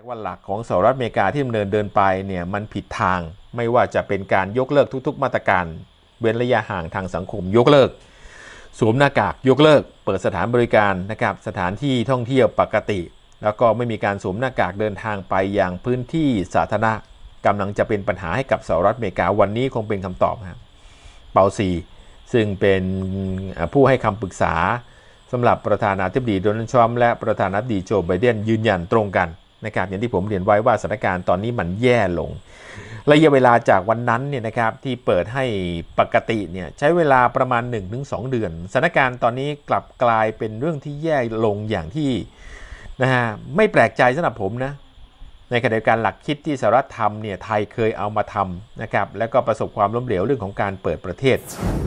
ว่าหลักของสหรัฐอเมริกาที่ดำเนินเดินไปเนี่ยมันผิดทางไม่ว่าจะเป็นการยกเลิกทุกๆมาตรการเว้นระยะห่างทางสังคมยกเลิกสวมหน้ากากยกเลิกเปิดสถานบริการนะครับสถานที่ท่องเที่ยวปกติแล้วก็ไม่มีการสวมหน้ากากเดินทางไปยังพื้นที่สาธารณะกำลังจะเป็นปัญหาให้กับสหรัฐอเมริกาวันนี้คงเป็นคำตอบครับเปาซีซึ่งเป็นผู้ให้คำปรึกษาสำหรับประธานาธิบดีโดนัลด์ทรัมป์และประธานาธิบดีโจไบเดนยืนยันตรงกันนะครับอย่างที่ผมเรียนไว้ว่าสถานการณ์ตอนนี้มันแย่ลงระยะเวลาจากวันนั้นเนี่ยนะครับที่เปิดให้ปกติเนี่ยใช้เวลาประมาณ 1-2 เดือนสถานการณ์ตอนนี้กลับกลายเป็นเรื่องที่แย่ลงอย่างที่นะฮะไม่แปลกใจสำหรับผมนะในขณะเดียวกันหลักคิดที่สหรัฐทำเนี่ยไทยเคยเอามาทำนะครับแล้วก็ประสบความล้มเหลวเรื่องของการเปิดประเทศ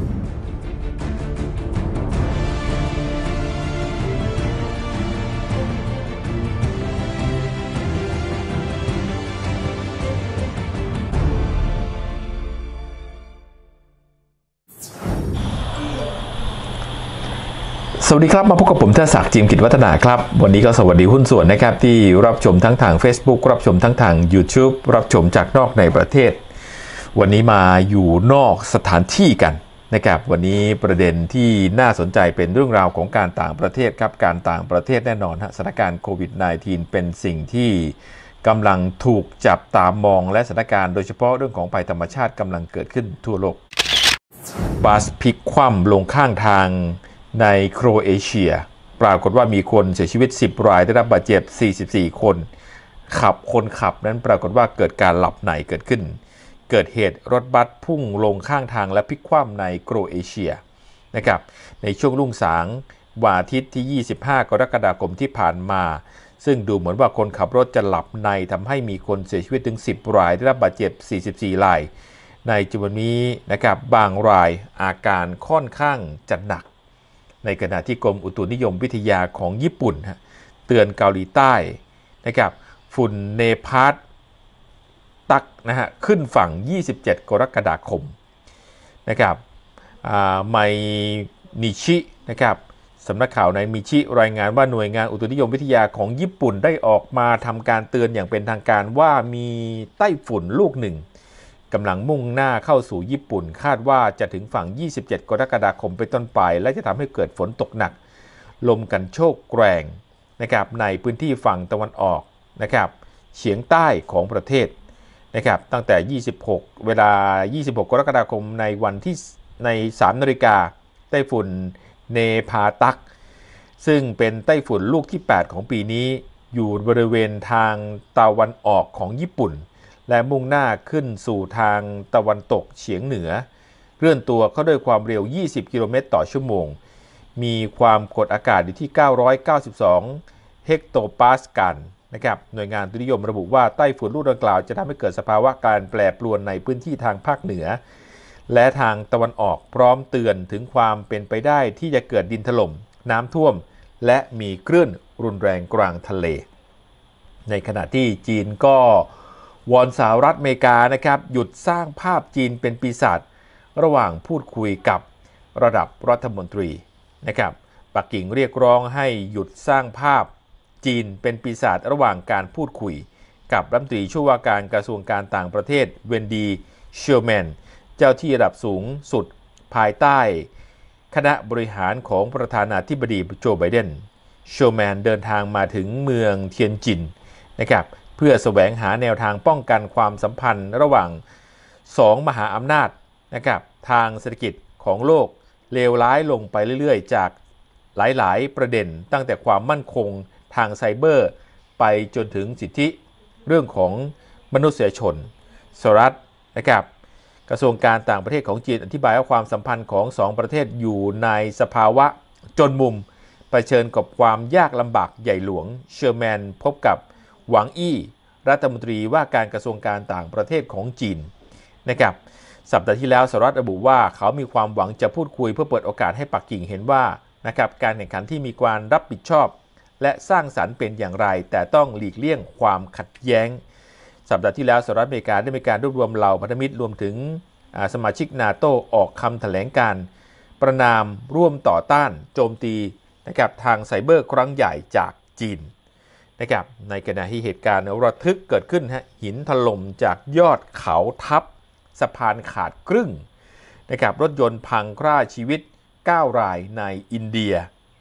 สวัสดีครับมาพบกับผมเทพศักดิ์จิมกิจวัฒนาครับวันนี้ก็สวัสดีหุ้นส่วนนะครับที่รับชมทั้งทาง Facebook รับชมทั้งทาง YouTube รับชมจากนอกในประเทศวันนี้มาอยู่นอกสถานที่กันนะครับวันนี้ประเด็นที่น่าสนใจเป็นเรื่องราวของการต่างประเทศครับการต่างประเทศแน่นอนสถานการณ์โควิด -19 เป็นสิ่งที่กำลังถูกจับตามองและสถานการณ์โดยเฉพาะเรื่องของภัยธรรมชาติกำลังเกิดขึ้นทั่วโลกบัสพลิกคว่ำลงข้างทางในโครเอเชียปรากฏว่ามีคนเสียชีวิต10รายได้รับบาดเจ็บ44คนคนขับนั้นปรากฏว่าเกิดการหลับในเกิดขึ้นเกิดเหตุรถบัสพุ่งลงข้างทางและพลิกคว่ำในโครเอเชียนะครับในช่วงรุ่งสางวันอาทิตย์ที่25กรกฎาคมที่ผ่านมาซึ่งดูเหมือนว่าคนขับรถจะหลับในทำให้มีคนเสียชีวิตถึง10รายได้รับบาดเจ็บ44รายในจำนวนนี้นะครับบางรายอาการค่อนข้างจะหนักในขณะที่กรมอุตุนิยมวิทยาของญี่ปุ่นเตือนเกาหลีใต้นะครับฝุ่นเนพาสตักนะฮะขึ้นฝั่ง27กรกฎาคมนะครับไมนิชินะครับสำนักข่าวในมิชิรายงานว่าหน่วยงานอุตุนิยมวิทยาของญี่ปุ่นได้ออกมาทำการเตือนอย่างเป็นทางการว่ามีไต้ฝุ่นลูกหนึ่งกำลังมุ่งหน้าเข้าสู่ญี่ปุ่นคาดว่าจะถึงฝั่ง27กรกฎาคมเป็นต้นไปและจะทำให้เกิดฝนตกหนักลมกันโชกแรงนะครับในพื้นที่ฝั่งตะวันออกนะครับเฉียงใต้ของประเทศนะครับตั้งแต่26เวลา26กรกฎาคมในวันที่ใน3 นาฬิกาไต้ฝุ่นเนพาตักซึ่งเป็นไต้ฝุ่นลูกที่8ของปีนี้อยู่บริเวณทางตะวันออกของญี่ปุ่นและมุ่งหน้าขึ้นสู่ทางตะวันตกเฉียงเหนือเคลื่อนตัวเข้าด้วยความเร็ว20กิโลเมตรต่อชั่วโมงมีความกดอากาศอยู่ที่992เฮกโตปาสกัลนะครับหน่วยงานอุตุนิยมระบุว่าไต้ฝุ่นลูกดังกล่าวจะทำให้เกิดสภาวะการแปรปรวนในพื้นที่ทางภาคเหนือและทางตะวันออกพร้อมเตือนถึงความเป็นไปได้ที่จะเกิดดินถล่มน้ำท่วมและมีคลื่นรุนแรงกลางทะเลในขณะที่จีนก็วอนสหรัฐอเมริกานะครับหยุดสร้างภาพจีนเป็นปีศาจระหว่างพูดคุยกับระดับรัฐมนตรีนะครับปักกิ่งเรียกร้องให้หยุดสร้างภาพจีนเป็นปีศาจระหว่างการพูดคุยกับรัฐมนตรีช่วยว่าการกระทรวงการต่างประเทศเวนดีเชลแมนเจ้าที่ระดับสูงสุดภายใต้คณะบริหารของประธานาธิบดีโจไบเดนเชลแมนเดินทางมาถึงเมืองเทียนจินนะครับเพื่อแสวงหาแนวทางป้องกันความสัมพันธ์ระหว่าง2มหาอำนาจนะครับทางเศรษฐกิจของโลกเลวร้ายลงไปเรื่อยๆจากหลายๆประเด็นตั้งแต่ความมั่นคงทางไซเบอร์ไปจนถึงสิทธิเรื่องของมนุษยชนสหรัฐนะครับกระทรวงการต่างประเทศของจีนอธิบายว่าความสัมพันธ์ของ2ประเทศอยู่ในสภาวะจนมุมเผชิญกับความยากลำบากใหญ่หลวงเชอร์แมนพบกับหวังอี้รัฐมนตรีว่าการกระทรวงการต่างประเทศของจีนนะครับสัปดาห์ที่แล้วสหรัฐระบุว่าเขามีความหวังจะพูดคุยเพื่อเปิดโอกาสให้ปักกิ่งเห็นว่านะครับการแข่งขันที่มีการรับผิดชอบและสร้างสรรค์เป็นอย่างไรแต่ต้องหลีกเลี่ยงความขัดแย้งสัปดาห์ที่แล้วสหรัฐอเมริกาได้มีการรวบรวมเหล่าพันธมิตรรวมถึงสมาชิกนาโตออกคำแถลงการประนามร่วมต่อต้านโจมตีนะครับทางไซเบอร์ครั้งใหญ่จากจีนนะครับในขณะที่เหตุการณ์ระทึกเกิดขึ้นหินถล่มจากยอดเขาทับสะพานขาดครึ่งนะครับรถยนต์พังฆ่าชีวิต9 รายในอินเดีย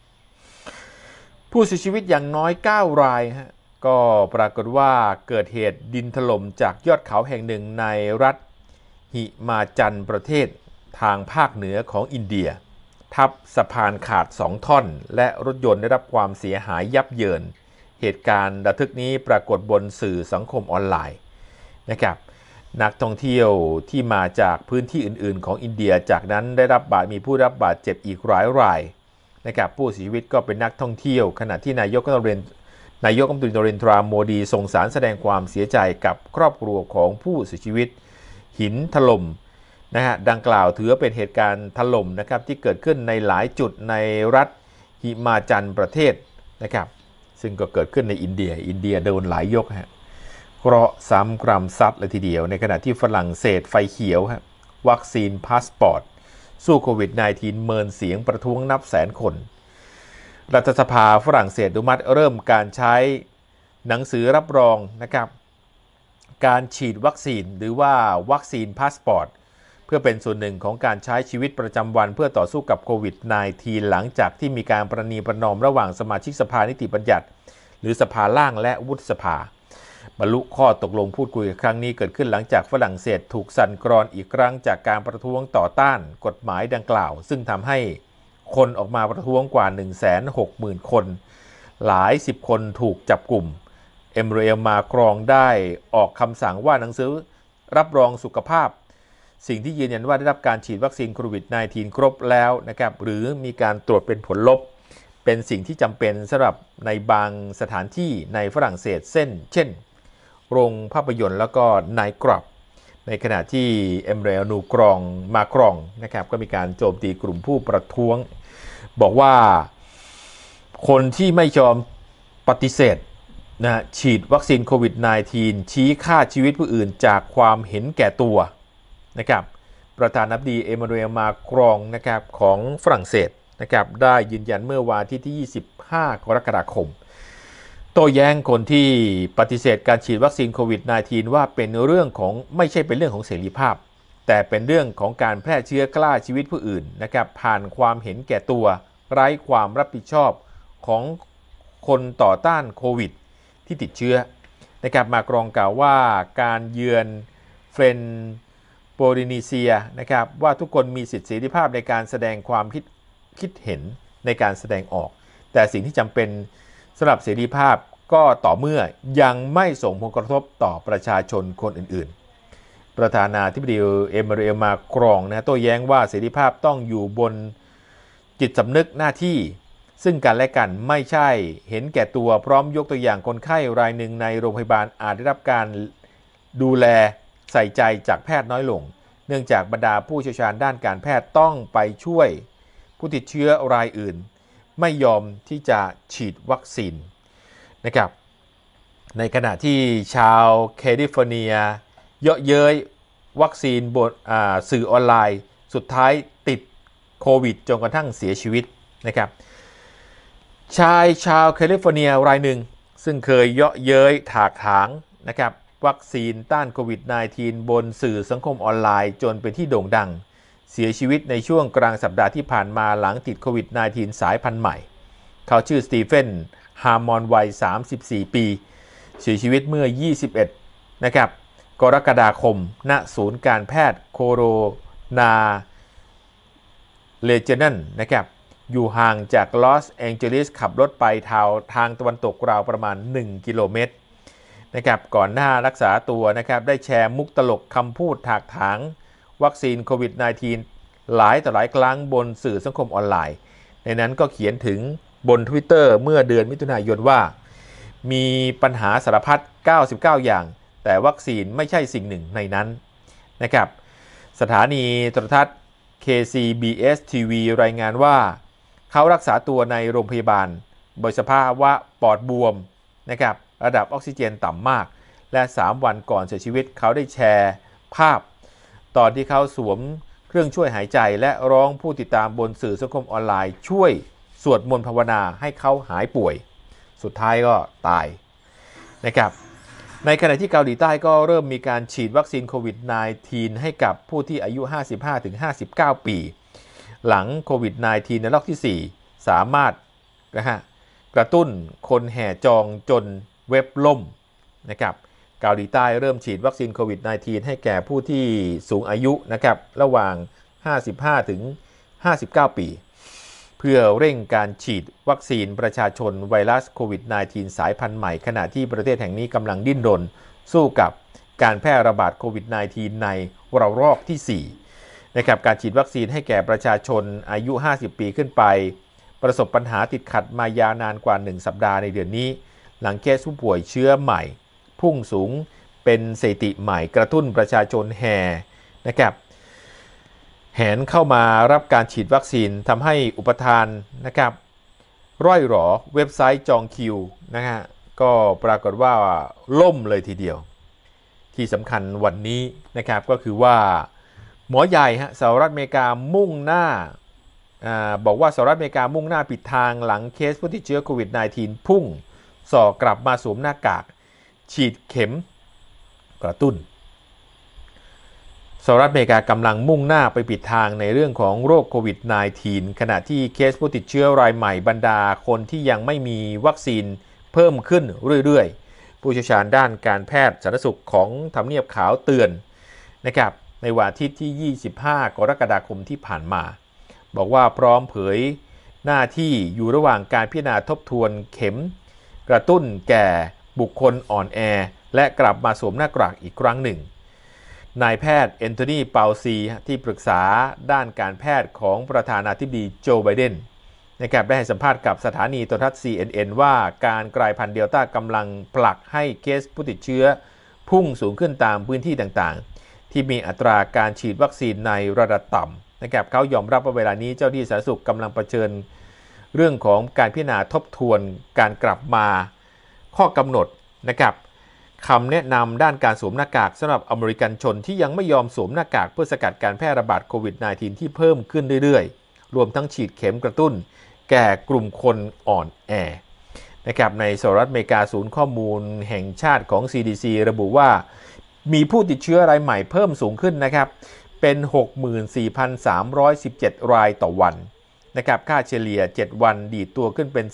ผู้เสียชีวิตอย่างน้อย9 รายก็ปรากฏว่าเกิดเหตุดินถล่มจากยอดเขาแห่งหนึ่งในรัฐหิมาจันประเทศทางภาคเหนือของอินเดียทับสะพานขาด2 ท่อนและรถยนต์ได้รับความเสียหายยับเยินเหตุการณ์ระทึกนี้ปรากฏบนสื่อสังคมออนไลน์นะครับนักท่องเที่ยวที่มาจากพื้นที่อื่นๆของอินเดียจากนั้นมีผู้รับบาดเจ็บอีกหลายรายนะครับผู้เสียชีวิตก็เป็นนักท่องเที่ยวขณะที่นายกรัฐมนตรีนเรนทราโมดีส่งสารแสดงความเสียใจกับครอบครัวของผู้เสียชีวิตหินถล่มดังกล่าวถือเป็นเหตุการณ์ถล่มนะครับที่เกิดขึ้นในหลายจุดในรัฐหิมาจันประเทศนะครับซึ่งก็เกิดขึ้นในอินเดียโดนหลายยกเคราะห์ซ้ำกรรมซัดเลยทีเดียวในขณะที่ฝรั่งเศสไฟเขียววัคซีนพาสปอร์ตสู้โควิด -19 เมินเสียงประท้วงนับแสนคนรัฐสภาฝรั่งเศสอนุมัติเริ่มการใช้หนังสือรับรองนะครับการฉีดวัคซีนหรือว่าวัคซีนพาสปอร์ตเพื่อเป็นส่วนหนึ่งของการใช้ชีวิตประจำวันเพื่อต่อสู้กับโควิด -19 หลังจากที่มีการประนีประนอมระหว่างสมาชิกสภานิติบัญญัติหรือสภาล่างและวุฒิสภาบรรลุข้อตกลงพูดคุยครั้งนี้เกิดขึ้นหลังจากฝรั่งเศสถูกสั่นคลอนอีกครั้งจากการประท้วงต่อต้านกฎหมายดังกล่าวซึ่งทำให้คนออกมาประท้วงกว่า 160,000 คนหลาย10 คนถูกจับกลุ่มเอมมานูเอล มาครองได้ออกคำสั่งว่าหนังสือรับรองสุขภาพสิ่งที่ยืนยันว่าได้รับการฉีดวัคซีนโควิด -19 ครบแล้วนะครับหรือมีการตรวจเป็นผลลบเป็นสิ่งที่จำเป็นสำหรับในบางสถานที่ในฝรั่งเศสเช่นโรงภาพยนตร์แล้วก็ไนท์คลับในขณะที่เอมมานูเอล มาครองนะครับก็มีการโจมตีกลุ่มผู้ประท้วงบอกว่าคนที่ไม่ยอมปฏิเสธฉีดวัคซีนโควิด -19 ชี้ฆ่าชีวิตผู้อื่นจากความเห็นแก่ตัวนะครับประธานาธิบดีเอมมานูเอล มาครองนะครับของฝรั่งเศสนะครับได้ยืนยันเมื่อวันอาทิตย์ที่ 25 กรกฎาคมโต้แย้งคนที่ปฏิเสธการฉีดวัคซีนโควิด -19 ว่าไม่ใช่เป็นเรื่องของเสรีภาพแต่เป็นเรื่องของการแพร่เชื้อกล้าชีวิตผู้อื่นนะครับผ่านความเห็นแก่ตัวไร้ความรับผิดชอบของคนต่อต้านโควิดที่ติดเชื้อนะครับมากรองกล่าวว่าการเยือนเฟรนโปลินีเซียนะครับว่าทุกคนมีสิทธิเสรีภาพในการแสดงความคิดเห็นในการแสดงออกแต่สิ่งที่จำเป็นสำหรับเสรีภาพก็ต่อเมื่อยังไม่ส่งผลกระทบต่อประชาชนคนอื่นๆประธานาธิบดีเอมมานูเอล มาครองโต้แย้งว่าเสรีภาพต้องอยู่บนจิตสำนึกหน้าที่ซึ่งกันและกันไม่ใช่เห็นแก่ตัวพร้อมยกตัวอย่างคนไข้รายหนึ่งในโรงพยาบาลอาจได้รับการดูแลใส่ใจจากแพทย์น้อยลงเนื่องจากบรรดาผู้เชี่ยวชาญด้านการแพทย์ต้องไปช่วยผู้ติดเชื้อรายอื่นไม่ยอมที่จะฉีดวัคซีนนะครับในขณะที่ชาวแคลิฟอร์เนียเยาะเย้ยวัคซีนบนสื่อออนไลน์สุดท้ายติดโควิดจนกระทั่งเสียชีวิตนะครับชายชาวแคลิฟอร์เนียรายหนึ่งซึ่งเคยเยาะเย้ยถากถางนะครับวัคซีนต้านโควิด -19 บนสื่อสังคมออนไลน์จนเป็นที่โด่งดังเสียชีวิตในช่วงกลางสัปดาห์ที่ผ่านมาหลังติดโควิด -19 สายพันธุ์ใหม่เขาชื่อสตีเฟนฮาร์มอนวัย34 ปีเสียชีวิตเมื่อ21นะครับกรกฎาคมณศูนย์การแพทย์โคโรนาเลเจนันนะครับอยู่ห่างจากลอสแองเจลิสขับรถไปทางตะวันตกราวประมาณ1 กิโลเมตรนะครับก่อนหน้ารักษาตัวนะครับได้แชร์มุกตลกคำพูดถากถางวัคซีนโควิด -19 หลายต่อหลายครั้งบนสื่อสังคมออนไลน์ในนั้นก็เขียนถึงบน Twitter เมื่อเดือนมิถุนายนว่ามีปัญหาสารพัด99 อย่างแต่วัคซีนไม่ใช่สิ่งหนึ่งในนั้นนะครับสถานีโทรทัศน์ KCBS TV รายงานว่าเขารักษาตัวในโรงพยาบาลโดยสภาวะปอดบวมนะครับระดับออกซิเจนต่ำมากและ3 วันก่อนเสียชีวิตเขาได้แชร์ภาพตอนที่เขาสวมเครื่องช่วยหายใจและร้องผู้ติดตามบนสื่อสังคมออนไลน์ช่วยสวดมนต์ภาวนาให้เขาหายป่วยสุดท้ายก็ตายนะครับในขณะที่เกาหลีใต้ก็เริ่มมีการฉีดวัคซีนโควิด -19 ให้กับผู้ที่อายุ 55-59 ปีหลังโควิด -19 ในรอบที่ 4 สามารถกระตุ้นคนแห่จองจนเว็บล่มนะครับเกาหลีใต้เริ่มฉีดวัคซีนโควิด -19 ให้แก่ผู้ที่สูงอายุนะครับระหว่าง 55-59 ปีเพื่อเร่งการฉีดวัคซีนประชาชนไวรัสโควิด -19 สายพันธุ์ใหม่ขณะที่ประเทศแห่งนี้กำลังดิ้นรนสู้กับการแพร่ระบาดโควิด -19 ในระลอกที่ 4 นะครับการฉีดวัคซีนให้แก่ประชาชนอายุ 50 ปีขึ้นไปประสบปัญหาติดขัดมายาวนานกว่า 1 สัปดาห์ในเดือนนี้หลังเคสผู้ป่วยเชื้อใหม่พุ่งสูงเป็นสถิติใหม่กระตุ้นประชาชนแห่นะครับแหนเข้ามารับการฉีดวัคซีนทำให้อุปทานนะครับร่อยหรอเว็บไซต์จองคิวนะฮะก็ปรากฏว่าล่มเลยทีเดียวที่สำคัญวันนี้นะครับก็คือว่าหมอใหญ่สหรัฐอเมริกามุ่งหน้าบอกว่าสหรัฐอเมริกามุ่งหน้าปิดทางหลังเคสผู้ติดเชื้อโควิด -19 พุ่งส่อกลับมาสวมหน้ากากฉีดเข็มกระตุ้นสหรัฐอเมริกากำลังมุ่งหน้าไปปิดทางในเรื่องของโรคโควิด -19 ขณะที่เคสผู้ติดเชื้อรายใหม่บรรดาคนที่ยังไม่มีวัคซีนเพิ่มขึ้นเรื่อยๆผู้เชี่ยวชาญด้านการแพทย์สาธารณสุขของทำเนียบขาวเตือนนะครับในวันอาทิตย์ที่ 25 กรกฎาคมที่ผ่านมาบอกว่าพร้อมเผยหน้าที่อยู่ระหว่างการพิจารณาทบทวนเข็มกระตุ้นแก่บุคคลอ่อนแอและกลับมาสวมหน้ากากอีกครั้งหนึ่งนายแพทย์แอนโทนีเปาซีที่ปรึกษาด้านการแพทย์ของประธานาธิบดีโจไบเดนนะครับได้ให้สัมภาษณ์กับสถานีโทรทัศน์ CNN ว่าการกลายพันธุ์เดลต้ากำลังผลักให้เคสผู้ติดเชื้อพุ่งสูงขึ้นตามพื้นที่ต่างๆที่มีอัตราการฉีดวัคซีนในระดับต่ำนะครับเขายอมรับว่าเวลานี้เจ้าหน้าที่สาธารณสุขกำลังเผชิญเรื่องของการพิจารณาทบทวนการกลับมาข้อกำหนดนะครับคำแนะนำด้านการสวมหน้ากากสำหรับอเมริกันชนที่ยังไม่ยอมสวมหน้ากากเพื่อสกัดการแพร่ระบาดโควิด -19 ที่เพิ่มขึ้นเรื่อยๆรวมทั้งฉีดเข็มกระตุ้นแก่กลุ่มคนอ่อนแอนะครับในสหรัฐอเมริกาศูนย์ข้อมูลแห่งชาติของ CDC ระบุว่ามีผู้ติดเชื้อรายใหม่เพิ่มสูงขึ้นนะครับเป็น 64,317 รายต่อวันนะครับค่าเฉลี่ย7วันดีดตัวขึ้นเป็น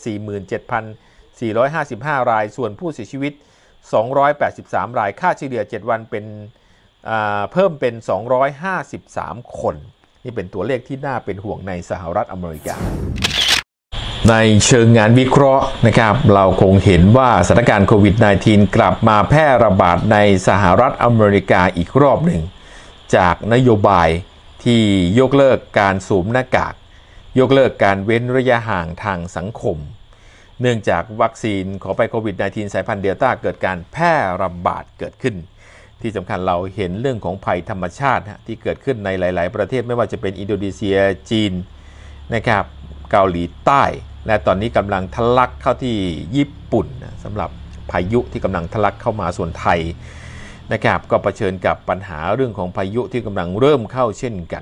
47,455 รายส่วนผู้เสียชีวิต283 รายค่าเฉลี่ย7วันเป็นเพิ่มเป็น253 คนนี่เป็นตัวเลขที่น่าเป็นห่วงในสหรัฐอเมริกาในเชิงงานวิเคราะห์นะครับเราคงเห็นว่าสถานการณ์โควิด -19 กลับมาแพร่ระบาดในสหรัฐอเมริกาอีกรอบหนึ่งจากนโยบายที่ยกเลิกการสวมหน้ากากยกเลิกการเว้นระยะห่างทางสังคมเนื่องจากวัคซีนขอไปโควิด -19 สายพันธุ์เดลต้าเกิดการแพร่ระบาดเกิดขึ้นที่สำคัญเราเห็นเรื่องของภัยธรรมชาติที่เกิดขึ้นในหลายๆประเทศไม่ว่าจะเป็นอินโดนีเซียจีนนะครับเกาหลีใต้และตอนนี้กำลังทะลักเข้าที่ญี่ปุ่นสำหรับพายุที่กำลังทะลักเข้ามาส่วนไทยนะครับก็เผชิญกับปัญหาเรื่องของพายุที่กำลังเริ่มเข้าเช่นกัน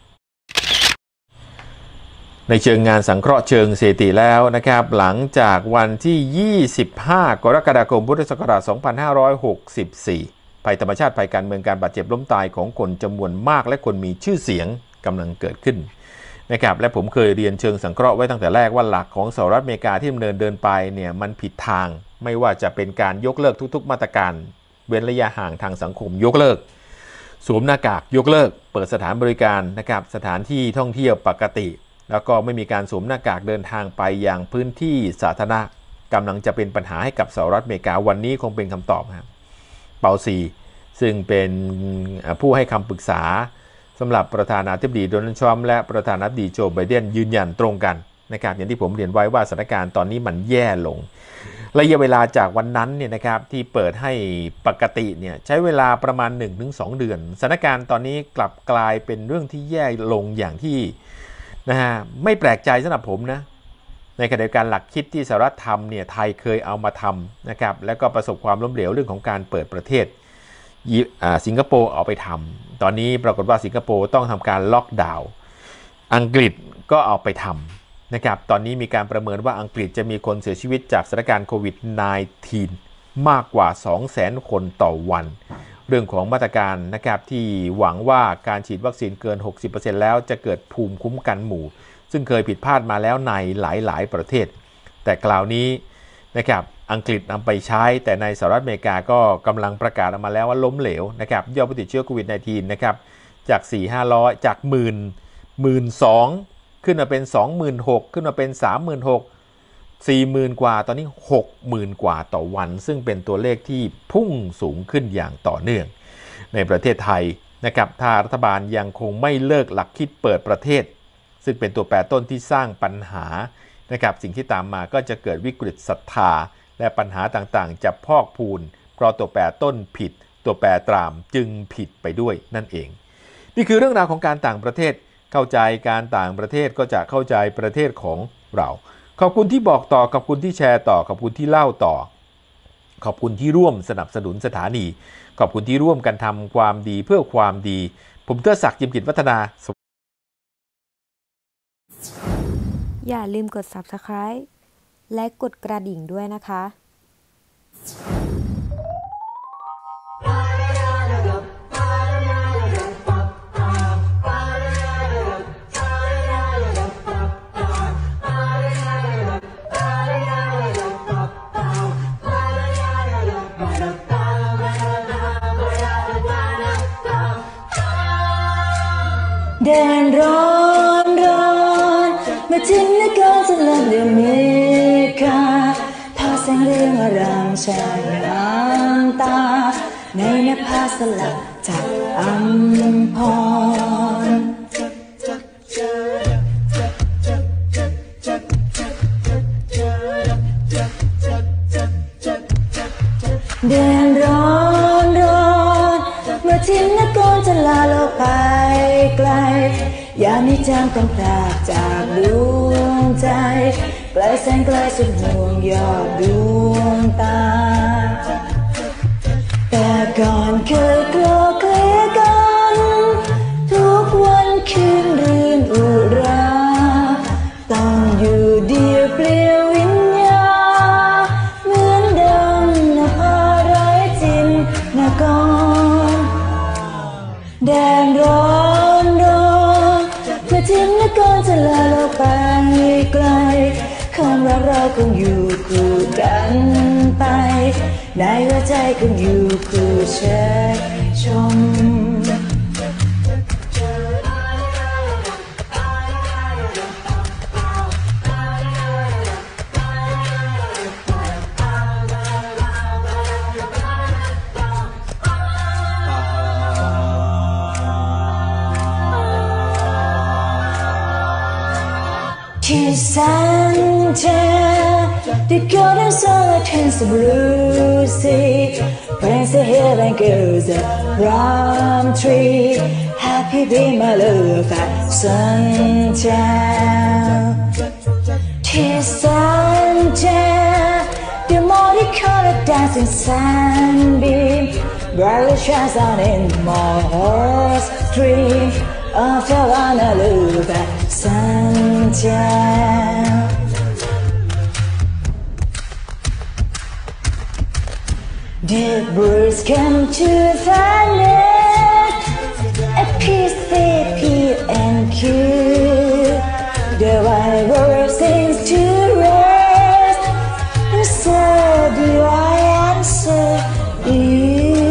ในเชิงงานสังเคราะห์เชิงสถิติแล้วนะครับหลังจากวันที่ 25 กรกฎาคมพุทธศักราช 2564 ภัยธรรมชาติภัยการเมืองการบาดเจ็บล้มตายของคนจำนวนมากและคนมีชื่อเสียงกำลังเกิดขึ้นนะครับและผมเคยเรียนเชิงสังเคราะห์ไว้ตั้งแต่แรกว่าหลักของสหรัฐอเมริกาที่ดำเนินไปเนี่ยมันผิดทางไม่ว่าจะเป็นการยกเลิกทุกๆมาตรการเว้นระยะห่างทางสังคมยกเลิกสวมหน้ากากยกเลิกเปิดสถานบริการนะครับสถานที่ท่องเที่ยวปกติแล้วก็ไม่มีการสวมหน้ากากเดินทางไปยังพื้นที่สาธารณะกำลังจะเป็นปัญหาให้กับสหรัฐอเมริกาวันนี้คงเป็นคำตอบครับเปาซีซึ่งเป็นผู้ให้คำปรึกษาสำหรับประธานาธิบดีโดนัลด์ทรัมป์และประธานาธิบดีโจไบเดนยืนยันตรงกันนะครับอย่างที่ผมเรียนไว้ว่าสถานการณ์ตอนนี้มันแย่ลงระยะเวลาจากวันนั้นเนี่ยนะครับที่เปิดให้ปกติเนี่ยใช้เวลาประมาณ 1-2 เดือนสถานการณ์ตอนนี้กลับกลายเป็นเรื่องที่แย่ลงอย่างที่นะฮะไม่แปลกใจสำหรับผมนะในขณะเดียวกันหลักคิดที่สหรัฐทำเนี่ยไทยเคยเอามาทำนะครับแล้วก็ประสบความล้มเหลวเรื่องของการเปิดประเทศสิงคโปร์เอาไปทำตอนนี้ปรากฏว่าสิงคโปร์ต้องทำการล็อกดาวน์อังกฤษก็เอาไปทำนะครับตอนนี้มีการประเมินว่าอังกฤษจะมีคนเสียชีวิตจากสถานการณ์โควิด -19 มากกว่า 200,000 คนต่อวันเรื่องของมาตรการนะครับที่หวังว่าการฉีดวัคซีนเกิน 60% แล้วจะเกิดภูมิคุ้มกันหมู่ซึ่งเคยผิดพลาดมาแล้วในหลายประเทศแต่คราวนี้นะครับอังกฤษนำไปใช้แต่ในสหรัฐอเมริกาก็กำลังประกาศออกมาแล้วว่าล้มเหลวนะครับยอดผู้ติดเชื้อโควิด -19 นะครับจาก 4-500 จาก 12,000 ขึ้นมาเป็น 26,000 ขึ้นมาเป็น 36,000 40,000 กว่าตอนนี้ 60,000 กว่าต่อวันซึ่งเป็นตัวเลขที่พุ่งสูงขึ้นอย่างต่อเนื่องในประเทศไทยนะครับถ้ารัฐบาลยังคงไม่เลิกหลักคิดเปิดประเทศซึ่งเป็นตัวแปรต้นที่สร้างปัญหานะครับสิ่งที่ตามมาก็จะเกิดวิกฤตศรัทธาและปัญหาต่างๆจะพอกพูนเพราะตัวแปรต้นผิดตัวแปรตามจึงผิดไปด้วยนั่นเองนี่คือเรื่องราวของการต่างประเทศเข้าใจการต่างประเทศก็จะเข้าใจประเทศของเราขอบคุณที่บอกต่อขอบคุณที่แชร์ต่อขอบคุณที่เล่าต่อขอบคุณที่ร่วมสนับสนุนสถานีขอบคุณที่ร่วมกันทำความดีเพื่อความดีผมเทิดศักดิ์ จิมกิจวัฒนาอย่าลืมกด Subscribe และกดกระดิ่งด้วยนะคะแดนร้อนมาถึงนครสลับอเมริกาพาแสงเรืองอร่ามชายน้ำตาในนภาสลับจากอัมพรแดนร้อนเมื่อทิ้งนครจะลาโลกไปไกลยามนี้จางต้องพรากจากดวงใจไกลแสนไกลสุดห่วงยอดดวงตาแต่ก่อนเคยกลัวเกลียกันทุกวันคืนรื่นอุราต้องอยู่เดียวเปลี่ยววิญญาเหมือนดังนภาไร้จินนกรแดนร้อนเมื่อทิ้งนครจะลาโลกไปไกลคำว่าเราคงอยู่คู่กันไปในหัวใจคงอยู่คู่เชิดชมที่แสนเจ็บ The golden sun turns blue sea Prince hill and girls a palm tree Happy be my love at sundown ที่แสนเจ็บ The morning color dancing sunbeam Brightly shines on in my heart's dream After one I look at sundown The birds come to the nest At peace they pee and coo The wild bird sings to rest And so do I answer you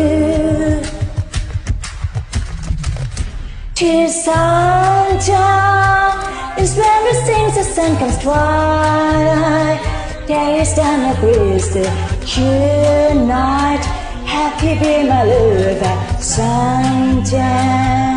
To sundown is when we sing the sun comes twilight There is done a breeze the cool night Happy be my love at sundown